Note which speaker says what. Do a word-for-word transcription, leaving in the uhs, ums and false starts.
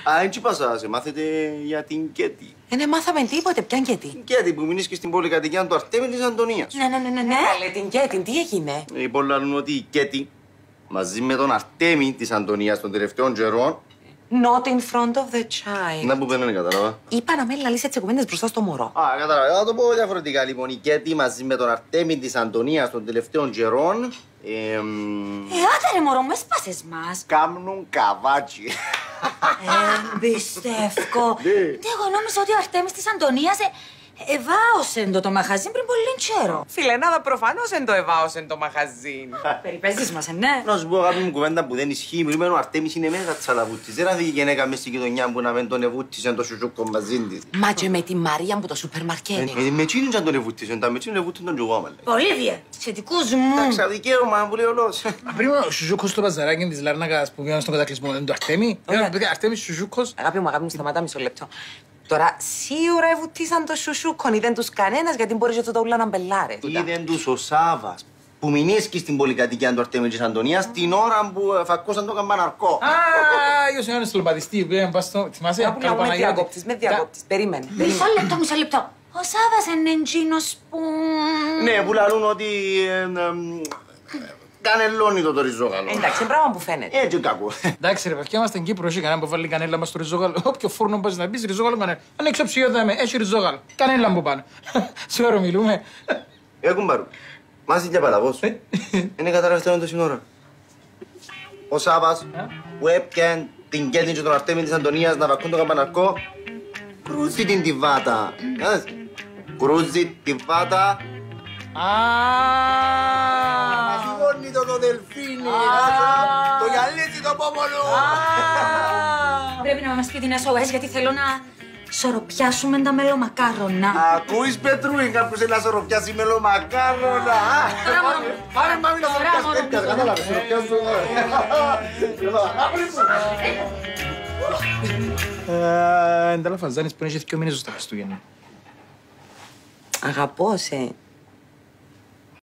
Speaker 1: Α, έτσι πασάζε, μάθετε για την Κέτη.
Speaker 2: Ε, ναι, μάθαμε τίποτε, ποιαν Κέτη.
Speaker 1: Την Κέτη που μείνεις και στην πολυκατοικία του Αρτέμι της Αντωνίας.
Speaker 2: Ναι, ναι, ναι, ναι. ναι. Καλέ, την Κέτη, τι έγινε.
Speaker 1: Οι πολλοί λένε ότι η Κέτη μαζί με τον Αρτέμι της Αντωνίας των τελευταίων καιρών.
Speaker 2: Not in front of the child.
Speaker 1: Να που πέντε, δεν κατάλαβα.
Speaker 2: Είπα να μην λαλείς έτσι κουβέντες μπροστά στο μωρό.
Speaker 1: Α, κατάλαβα. Θα το πω διαφορετικά. Λοιπόν, η Κέτη μαζί με τον Αρτέμι της Αντωνίας των τελευταίων καιρών. Ε,
Speaker 3: ε, άτε ρε μωρό, με σπάσες μας.
Speaker 1: Κάμνουν καβάτσι.
Speaker 3: Εμπιστεύκω. Εγώ νόμιζα ότι ο Αρτέμις της Αντωνίας εβάωσεν το το μαχαζίν πριν πολύ καιρό.
Speaker 2: Φιλενάδα, προφανώς εν το εβάωσεν το μαχαζίν.
Speaker 3: Περιπέζεις μας, ναι.
Speaker 1: Να σου πω αγάπη μου κουβέντα που δεν ισχύει. Μου είπε ο Αρτέμις είναι μέγα τσαλαβούτης. Δεν αφήγε γυναίκα μες στην γειτονιά που να μην τον εβούτησεν το σουζούκο μαζί της.
Speaker 2: Μα και με τη Μαρία που το σούπερ μαρκέτ.
Speaker 1: Ε, με εκείνον και αν τον εβούτησεν, τα με εκείνον εβούτησεν τον τζογό μάλλον.
Speaker 3: Πολύβια, σχετικούς μου.
Speaker 1: Εντάξει, αδικαίωμα που λέει ο λόγος.
Speaker 4: Πριν ο Σουζούκος στο παζαράκι της Λάρνακας που πήγαν στον κατακλυσμό, δεν είναι το Αρτέμι. Αρτέμις Σουζούκος.
Speaker 2: Αγάπη μου, αγάπη μου, σταματά μισό λεπτό. Τώρα, σίγουρα εβουτήσαν το σουσούκον, είδεν τους κανένας γιατί μπορεί και το ούλα να μπελάρε.
Speaker 1: Είδεν τους ο Σάβας που μηνίσκει στην πολυκατοικία του Αρτέμι της Αντωνίας την ώρα που φακούσαν το καμπαναρκό.
Speaker 4: Α, ιος είναι στο λοπατιστή που πήγαν πας στο... Θυμάσαι,
Speaker 2: Αγάπη μου, με διακόπτεις, με διακόπτεις, περίμενε.
Speaker 3: Μισό λεπτό, μισό λεπτό. Ο Σάβας είναι εντζίνος που...
Speaker 1: Ναι, που λαλούν ότι... Κανελώνει το το ριζόγαλο.
Speaker 2: Εντάξει, είναι πράγμα που φαίνεται.
Speaker 1: Έτσι κακό.
Speaker 4: Εντάξει ρε παιδιά, είμαστε στην Κύπρο, έχει κανένα που βάλει κανέλα μας στο ριζόγαλο. Όποιο φούρνο πας να μπεις, ριζόγαλο κανέλα. Αν έξω ψιώτα με, έχει ριζόγαλο. Κανέλα που πάνω. Σώρο μιλούμε.
Speaker 1: Ε, κουμπάρου. Μάζει και παλαβός. Είναι καταρρευτено το σύνορα. Ο Σάβας που έπιαν την Κέτη και τον Αρτέμι της Αντωνίας να βακούν το καμπαναρκό, κρούζει την τη βάτα. Κρούζει τη βάτα. Μασιγώνει το το δελφίνι, το γυαλίζει το πόμολο.
Speaker 3: Πρέπει να μας πει την ες ο ες γιατί θέλω να σοροπιάσουμε τα μελομακάρονα.
Speaker 1: Ακούεις Πετρούι, κάποιος θέλει να σοροπιάσει μελομακάρονα. Πάμε μάμι να σοροπιάσει. Κατάλαβε, σοροπιάσου.
Speaker 4: Εν τα λαφαζάνεις που είναι και δύο μήνες στα Χριστούγεννα.
Speaker 2: Αγαπώ σε.